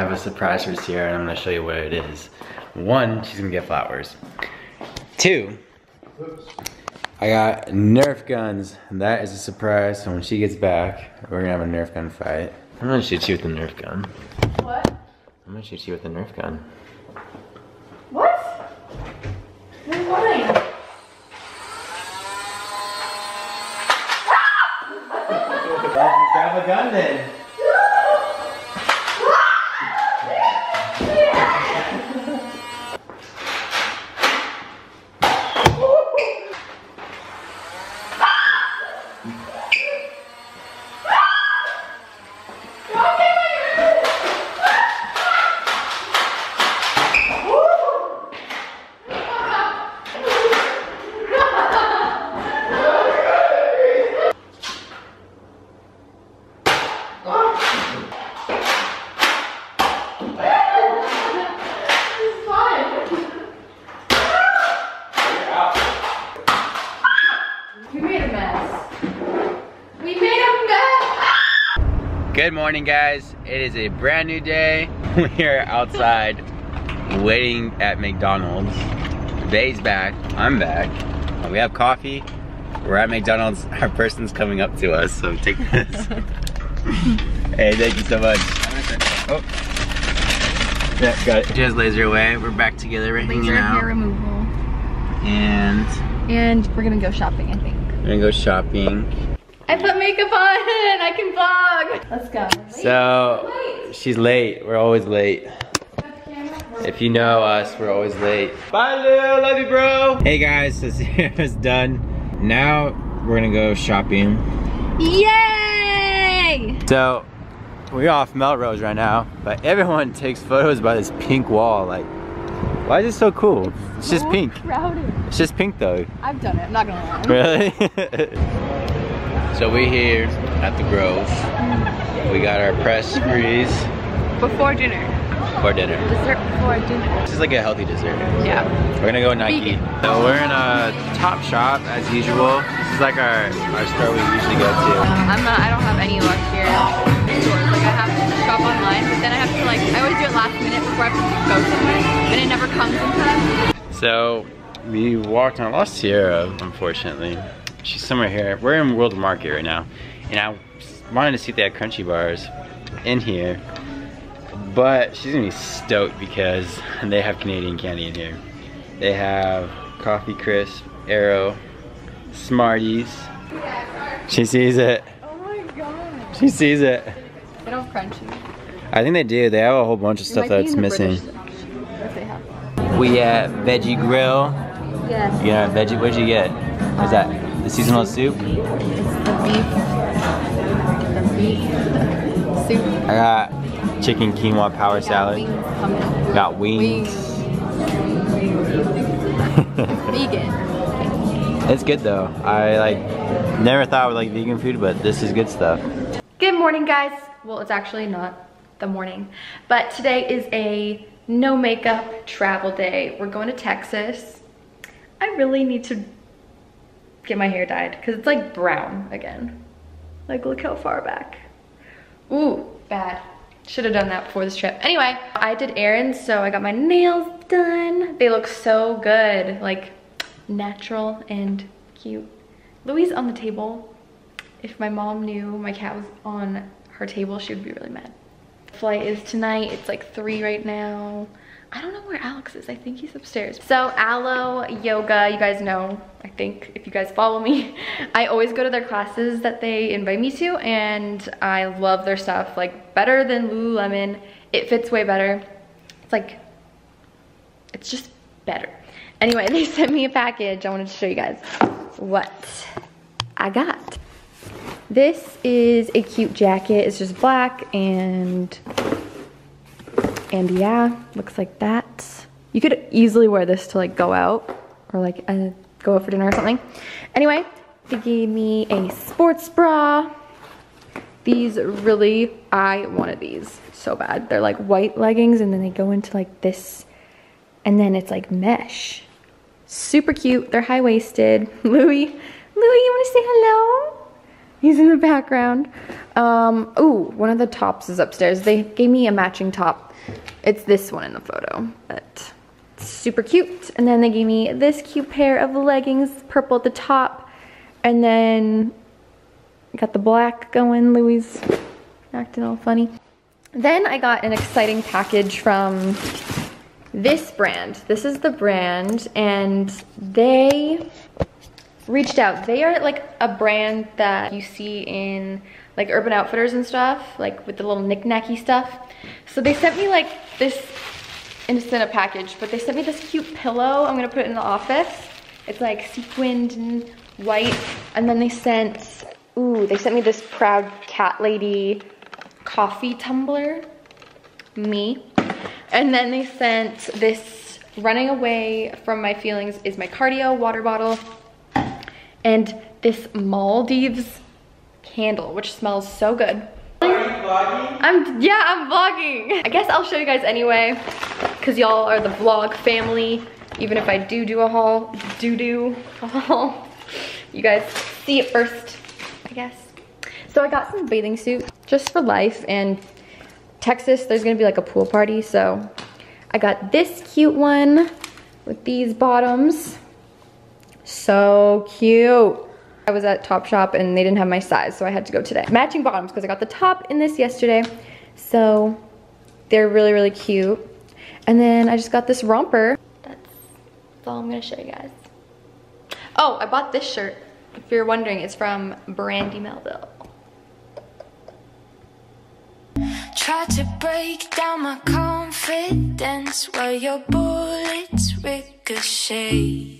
have a surprise for Sierra and I'm gonna show you what it is. One, she's gonna get flowers. Two, I got Nerf guns. And that is a surprise, so when she gets back, we're gonna have a Nerf gun fight. I'm gonna shoot you with a Nerf gun. What? I'm gonna shoot you with a Nerf gun. What? You're lying. Grab a gun then. Good morning, guys. It is a brand new day. We are outside waiting at McDonald's. Bay's back, I'm back. We have coffee. We're at McDonald's. Our person's coming up to us, so take this. Hey, thank you so much. Oh. Yeah, got it. Just laser away. We're back together, we're hanging out. Laser hair removal. And we're gonna go shopping, I think. we're gonna go shopping. I put makeup on, I can vlog. Let's go. So, she's late. We're always late. If you know us, we're always late. Bye, Lou. Love you, bro. Hey, guys. So Sierra's done. Now, we're gonna go shopping. Yay! So, we're off Melrose right now, but everyone takes photos by this pink wall. Like, why is it so cool? It's just pink. Crowded. It's just pink, though. I've done it, I'm not gonna lie. Really? So we're here at the Grove. We got our press freeze. Before dinner. For dinner. Dessert before dinner. This is like a healthy dessert. Yeah. We're gonna go Nike. So we're in a Top Shop as usual. This is like our store we usually go to. I don't have any luck here. Like I have to shop online, but then I have to I always do it last minute before I have to go somewhere, and it never comes in time. So we walked on lost Sierra, unfortunately. She's somewhere here. We're in World Market right now, and I wanted to see if they had Crunchy bars in here, but she's gonna be stoked because they have Canadian candy in here. They have Coffee Crisp, Aero, Smarties. She sees it. Oh my god. She sees it. They don't have Crunchy. I think they do. They have a whole bunch of stuff that's missing. If they have. We at Veggie Grill. Yes. Yeah, veggie. What'd you get? What's that? The seasonal soup? It's the beef soup. I got chicken quinoa power salad. Got wings. Vegan. It's good though. I never thought I would like vegan food, but this is good stuff. Good morning, guys. Well, it's actually not the morning, but today is a no makeup travel day. We're going to Texas. I really need to get my hair dyed because it's like brown again. Like, look how far back. Ooh, bad. Should have done that before this trip. Anyway, I did errands, so I got my nails done. They look so good, like natural and cute. Louis on the table. If my mom knew my cat was on her table, she would be really mad. Flight is tonight. It's like 3 right now. I don't know where Alex is. I think he's upstairs. So Aloe Yoga, you guys know, I think, if you guys follow me, I always go to their classes that they invite me to, and I love their stuff, like better than Lululemon. It fits way better. It's like, it's just better. Anyway, they sent me a package. I wanted to show you guys what I got. This is a cute jacket. It's just black and yeah, looks like that. You could easily wear this to like go out or like go out for dinner or something. Anyway, they gave me a sports bra. These really, I wanted these so bad. They're like white leggings and then they go into like this and then it's like mesh. Super cute. They're high-waisted. Louis, you want to say hello? He's in the background. Ooh, one of the tops is upstairs. They gave me a matching top. It's this one in the photo, but it's super cute. And then they gave me this cute pair of leggings, purple at the top. And then got the black going. Louis acting all funny. Then I got an exciting package from this brand. This is the brand, and they reached out. They are like a brand that you see in like Urban Outfitters and stuff, like with the little knick-knacky stuff. So they sent me like this, instant a package, but they sent me this cute pillow. I'm gonna put it in the office. It's like sequined and white. And then they sent, ooh, they sent me this Proud Cat Lady coffee tumbler, me. And then they sent this Running Away From My Feelings Is My Cardio water bottle, and this Maldives candle, which smells so good. Are you vlogging? Yeah, I'm vlogging. I guess I'll show you guys anyway, because y'all are the vlog family. Even if I do a haul, a haul, you guys see it first, I guess. So I got some bathing suit just for life, and Texas, there's gonna be like a pool party, so I got this cute one with these bottoms. So cute. I was at Topshop and they didn't have my size, so I had to go today. Matching bottoms, because I got the top in this yesterday. So they're really, really cute. And then I just got this romper. That's all I'm gonna show you guys. Oh, I bought this shirt. If you're wondering, it's from Brandy Melville. Try to break down my confidence while your bullets ricochet.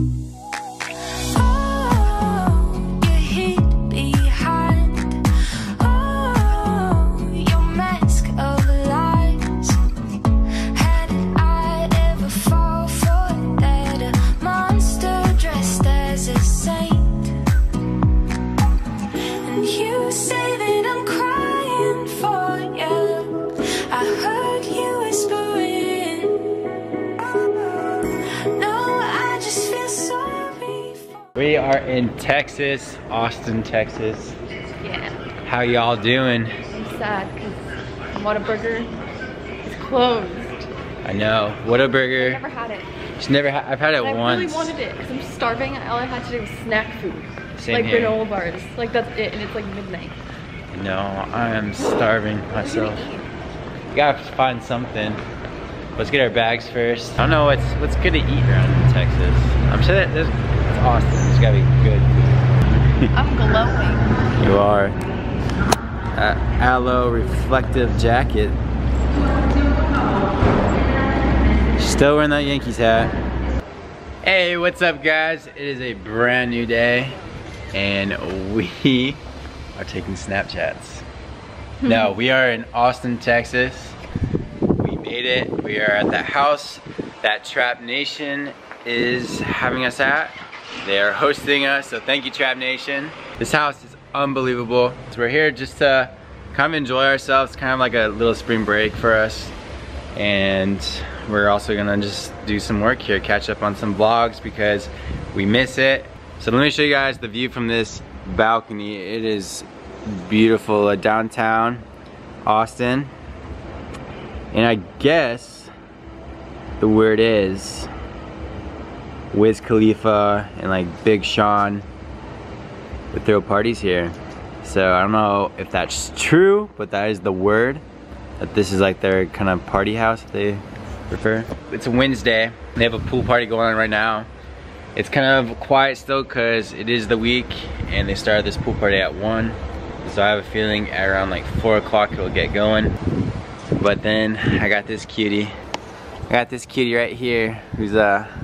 We are in Texas, Austin, Texas. Yeah. How y'all doing? I'm sad because Whataburger is closed. I know. Whataburger. I never had it. I've had it and once. I really wanted it because I'm starving. All I had to do was snack food. Same like here. granola bars. Like that's it, and it's like midnight. No, I am starving myself. We gotta find something. Let's get our bags first. I don't know what's good to eat around Texas. I'm sure that it's Austin. There's gotta be good food. I'm glowing. You are. Aloe reflective jacket. Still wearing that Yankees hat. Hey, what's up guys? It is a brand new day and we are taking Snapchats. No, we are in Austin, Texas. We made it. We are at the house that Trap Nation is having us at. They are hosting us, so thank you Trap Nation. This house is unbelievable. So we're here just to kind of enjoy ourselves, kind of like a little spring break for us. And we're also gonna just do some work here, catch up on some vlogs because we miss it. So let me show you guys the view from this balcony. It is beautiful, downtown Austin. And I guess the word is Wiz Khalifa and like Big Sean would throw parties here. So I don't know if that's true, but that is the word. That this is like their kind of party house that they prefer. It's a Wednesday. They have a pool party going on right now. It's kind of quiet still because it is the week and they started this pool party at 1. So I have a feeling at around like 4 o'clock it'll get going. But then I got this cutie. I got this cutie right here who's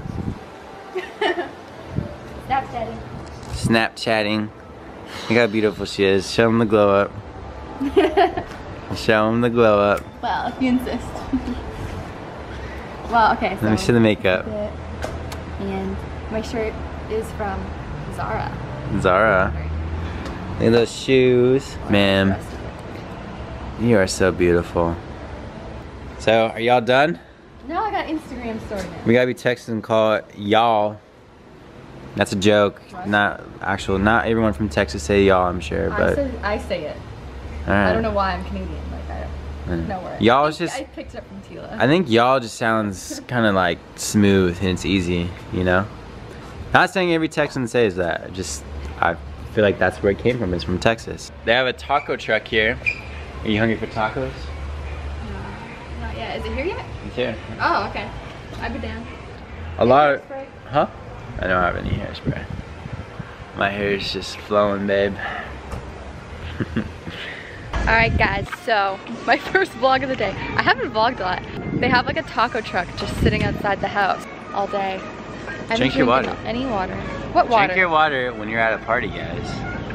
Snapchatting. Snapchatting. Look how beautiful she is. Show them the glow up. Show them the glow up. Well, if you insist. Well, okay. So Let me see the makeup. And my shirt is from Zara. Zara. Look at those shoes. Ma'am, you are so beautiful. So, are y'all done? No, I got Instagram story now. We gotta be texting and call it y'all. That's a joke. Not actual. Not everyone from Texas say y'all, I'm sure, but I say it. right. I don't know why I'm Canadian. Like I don't know where. Y'all is just. I picked it up from Tila. I think y'all just sounds kind of like smooth and it's easy, you know. Not saying every Texan says that. Just I feel like that's where it came from. It's from Texas. They have a taco truck here. Are you hungry for tacos? Not yet. Is it here yet? It's here. Oh, okay. I'd be down. A lot of. Huh? I don't have any hairspray. My hair is just flowing, babe. Alright guys, so my first vlog of the day. I haven't vlogged a lot. They have like a taco truck just sitting outside the house all day. Drink your water. Any water. What water? Drink your water when you're at a party, guys.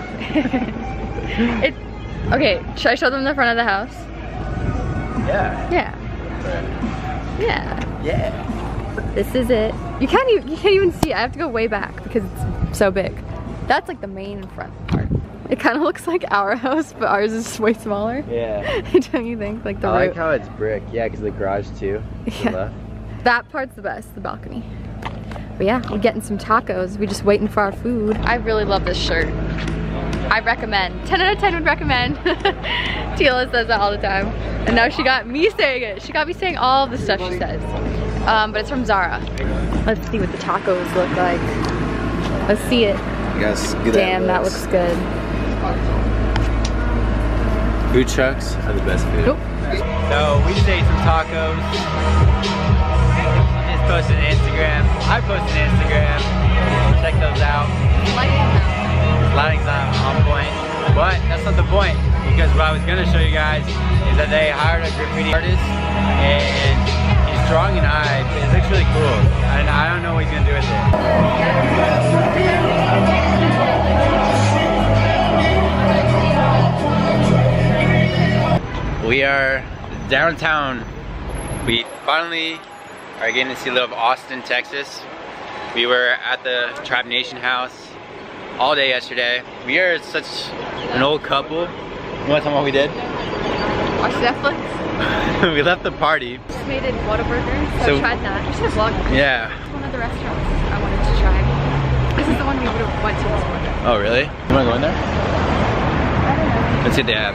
Okay, should I show them the front of the house? Yeah. Yeah. Yeah. Yeah. This is it. You can't even see it. I have to go way back because it's so big. That's like the main front part. It kind of looks like our house, but ours is way smaller. Yeah. Don't you think? Like the I like how it's brick. Yeah, because the garage too. Yeah. That part's the best, the balcony. But yeah, we're getting some tacos. We're just waiting for our food. I really love this shirt. I recommend. 10 out of 10 would recommend. Tila says that all the time. And now she got me saying it. She got me saying all the stuff she says. But it's from Zara. Let's see what the tacos look like. Let's see it. Yes. Damn, that looks good. Food trucks are the best food. Nope. So we just ate some tacos. She just posted an Instagram. I posted an Instagram. Check those out. Lighting's not on point, but that's not the point, because what I was gonna show you guys is that they hired a graffiti artist and he's drawing an eye. It looks really cool, and I don't know what he's gonna do with it. We are downtown. We finally are getting to see a little of Austin, Texas. We were at the Tribe Nation house all day yesterday. We are such an old couple. You want to tell them what we did? Watch Netflix. We left the party. Just made it Whataburger, so I tried that. I should have vlogged it. Yeah. It's one of the restaurants I wanted to try. This is the one we would have went to this morning. Oh really? You want to go in there? Let's see what they have.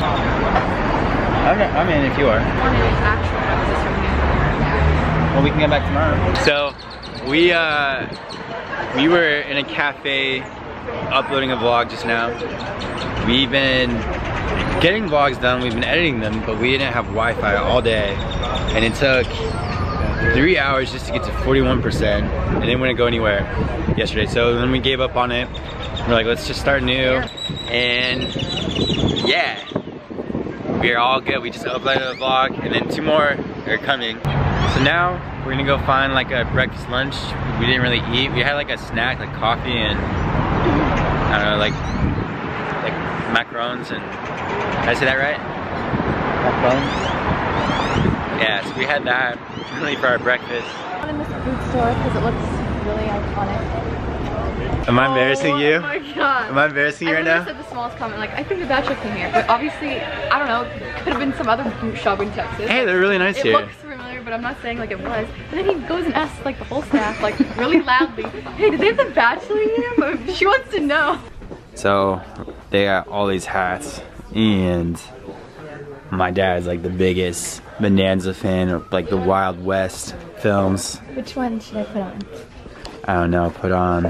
I'm in if you are. I wanted actual breakfast from here. Well, we can get back tomorrow. So we were in a cafe uploading a vlog just now. We've been getting vlogs done, we've been editing them, but we didn't have Wi-Fi all day. And it took 3 hours just to get to 41%, and it wouldn't go anywhere yesterday. So then we gave up on it. We're like, let's just start new. And yeah, we're all good. We just uploaded a vlog, and then 2 more are coming. So now we're gonna go find like a breakfast lunch. We didn't really eat. We had like a snack, like coffee and I don't know, like macarons and, did I say that right? Macarons? Yeah, so we had that really for our breakfast. I'm in this food store because it looks really iconic. Am I embarrassing you? Oh my god. Am I embarrassing you right now? I said the smallest comment, like, I think the Bachelor came here, but obviously, I don't know, could have been some other shop in Texas. Hey, they're really nice here. It looks familiar, but I'm not saying like it was. And then he goes and asks like the whole staff, like really loudly, hey, did they have the Bachelor here? But she wants to know. So, they got all these hats, and my dad's like the biggest Bonanza fan of like the Wild West films. Which one should I put on? I don't know, put on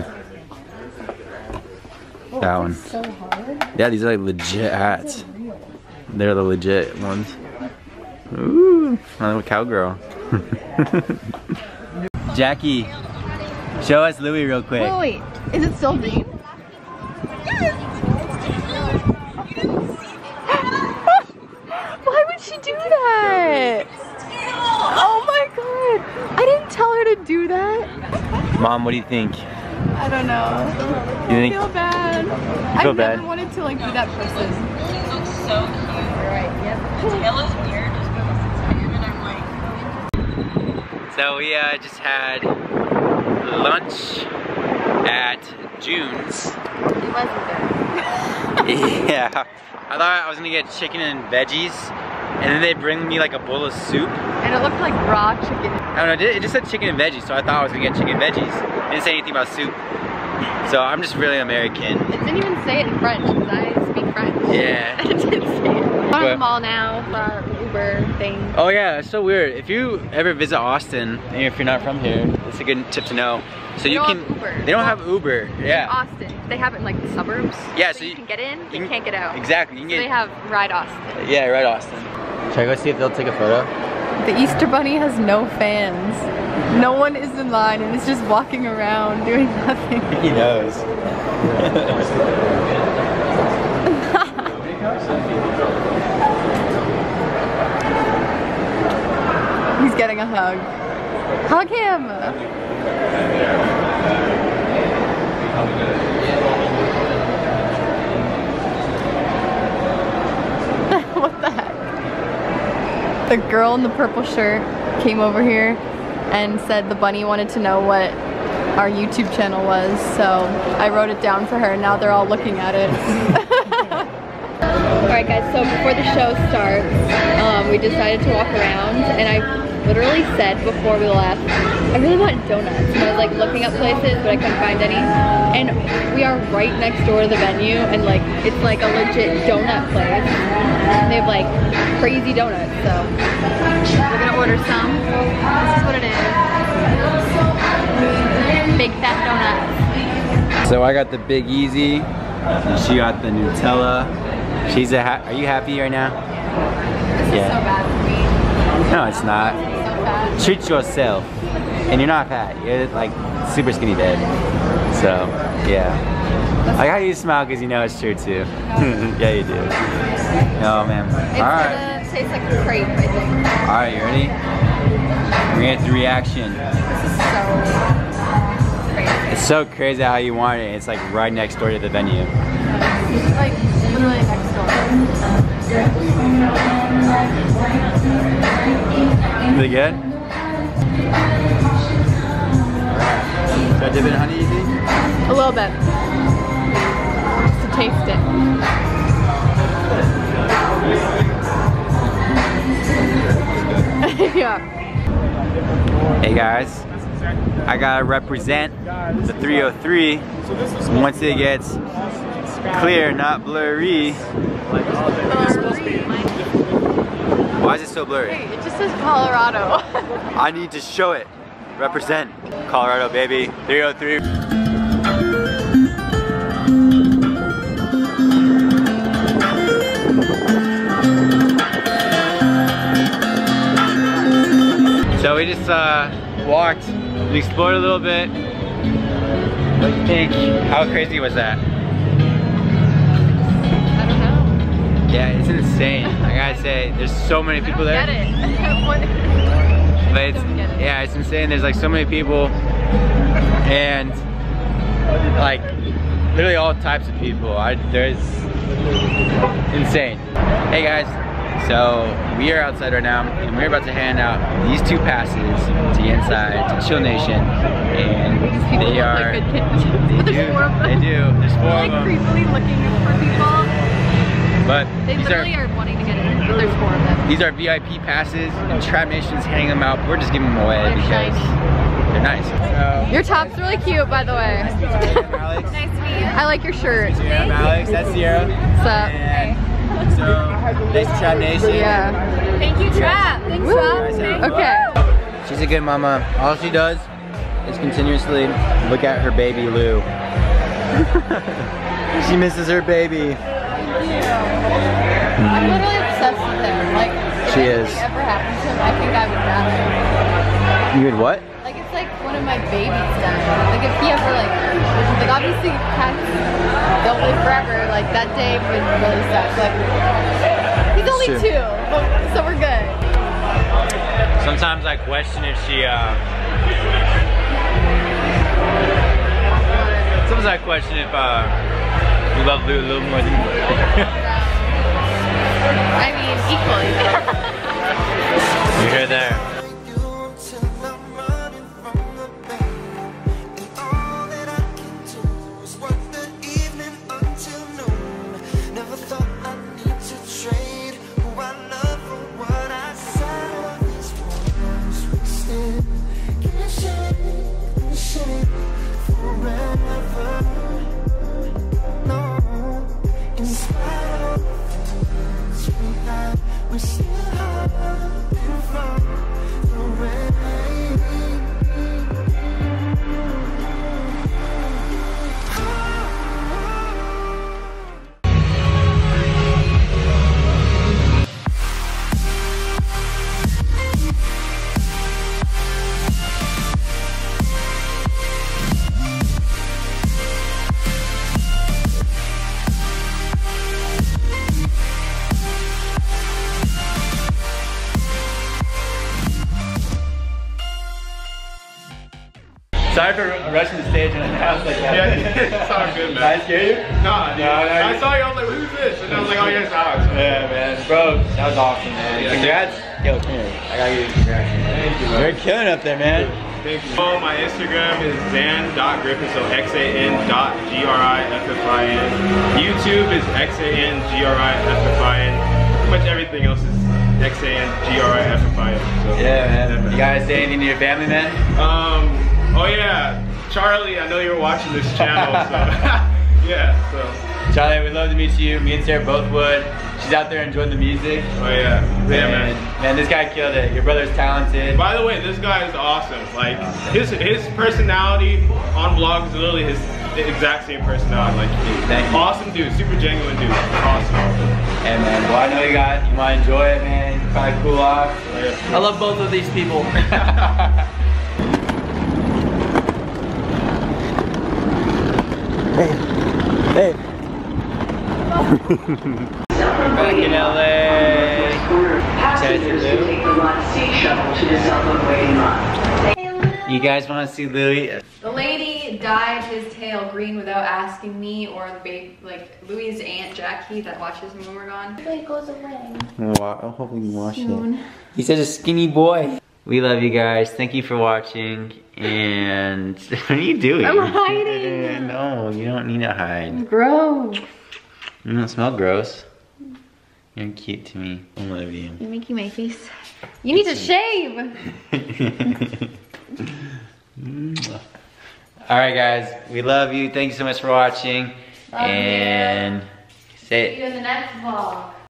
that one. So hard. Yeah, these are like legit hats. They're the legit ones. Ooh, my little cowgirl. Jackie, show us Louis real quick. Wait, is it still Dean? Why would she do that? Oh my god, I didn't tell her to do that. Mom, what do you think? I don't know. You think? I feel bad. Feel I've bad? never wanted to like be that person. So cute. Right, yep. Tail is weird just because it's weird and I'm like... So we just had lunch at June's. It wasn't good. Yeah. I thought I was gonna get chicken and veggies, and then they bring me like a bowl of soup. And it looked like raw chicken. I don't know, it just said chicken and veggies, so I thought I was gonna get chicken and veggies. It didn't say anything about soup. So I'm just really American. It didn't even say it in French because I speak French. Yeah. It didn't say it. We're on the mall now for our Uber thing. Oh yeah, it's so weird. If you ever visit Austin, and if you're not from here, it's a good tip to know. So you can. They don't have Uber. Yeah. In Austin, they have it in like the suburbs. Yeah, so you can get in, you can't get out. Exactly. You can So they have Ride Austin. Yeah, Ride Austin. Should I go see if they'll take a photo? The Easter Bunny has no fans. No one is in line and it's just walking around doing nothing. He knows. He's getting a hug. Hug him! What the heck? The girl in the purple shirt came over here and said the bunny wanted to know what our YouTube channel was, so I wrote it down for her and now they're all looking at it. Alright guys, so before the show starts, we decided to walk around and I literally said before we left, I really want donuts. And I was like looking up places but I couldn't find any. And we are right next door to the venue and like it's like a legit donut place. They have like crazy donuts, so we're gonna order some. This is what it is. Big fat donuts. So I got the Big Easy, and she got the Nutella. She's are you happy right now? This is so bad for me. No, it's not. So bad. Treat yourself. And you're not fat. You're like super skinny babe. So, yeah. I like how you smile because you know it's true too. Yeah, you do. Oh man. It's gonna taste like a crepe, I think. Alright, you ready? We're gonna get the reaction. This is so crazy. It's so crazy how you want it. It's like right next door to the venue. It's like literally next door. Is it good? Should I dip it in honey, you think? A little bit. Just to taste it. Yeah. Hey guys, I gotta represent the 303 once it gets clear, not blurry. Why is it so blurry? Hey, it just says Colorado. I need to show it. Represent Colorado, baby. 303. So we just walked, we explored a little bit. What do you think? How crazy was that? I don't know. Yeah, it's insane. I gotta say, there's so many people there. I don't get it. But it's, yeah, it's insane. There's like so many people and like literally all types of people. There's insane. Hey guys, so we are outside right now and we're about to hand out these 2 passes to get inside to Chill Nation, and they are. Like good kids. But there's 4 of them. They do. There's 4 They're of like them. creepily looking for people. But They literally are wanting to get in, but there's 4 of them. these are VIP passes, and Trap Nation's handing them out. We're just giving them away They're because shiny. they're nice. So, Your top's really cute, by the way. Alex. Nice to meet you. I like your shirt. I'm Alex, that's Sierra. What's up? And so, thanks to Trap Nation. Yeah. Thank you, Trap. Thanks, Woo. Trap. Okay. She's a good mama. All she does is continuously look at her baby Lou. She misses her baby. I'm literally obsessed with him. Like, if She anything is. ever happened to him, I think I would die. You would what? Like, it's like one of my babies dying. Like, if he ever, like obviously cats don't live forever. Like, that day would really suck. Like, he's only Sure. 2, so we're good. Sometimes I question if she, sometimes I question if, you love Lou a little more than you. I mean, equally. You hear there. Forever Sorry for rushing the stage and I was like, Yeah, it's all good, man. Did I scare you? Nah, dude. I saw you, I was like, who's this? And I was like, oh, yeah, it's Alex. Yeah, man. Bro, that was awesome, man. Yeah. Congrats. Yo, come here. I gotta give you congrats, man. Thank you, man. You're killing up there, man. Thank you. Oh, my Instagram is xan.griffin, so xan.griffin. YouTube is xan.griffin. Pretty much everything else is xan.griffin. So, Yeah, man. You gotta say anything to your family, man? Oh yeah, Charlie, I know you're watching this channel, so yeah, so. Charlie, we'd love to meet you. Me and Sarah both would. She's out there enjoying the music. Oh yeah, yeah, man. Man, this guy killed it. Your brother's talented. By the way, this guy is awesome. Like his personality on vlogs is literally his exact same personality. Like Thank you. awesome dude, super genuine dude, awesome. Hey man, well I know you wanna enjoy it, man. You probably cool off. Yeah. I love both of these people. Hey. Back in LA. You guys want to see Louis? The lady dyed his tail green without asking me or the baby, like Louis' aunt Jackie that watches me when we're gone. It goes away. Hopefully you wash Soon. it. He's such a skinny boy. We love you guys. Thank you for watching. And what are you doing? I'm hiding. No, you don't need to hide. Gross. You don't smell gross. You're cute to me. I love you. You're making my face. You need to shave. Alright guys, we love you. Thank you so much for watching. Love you. And See you in the next vlog.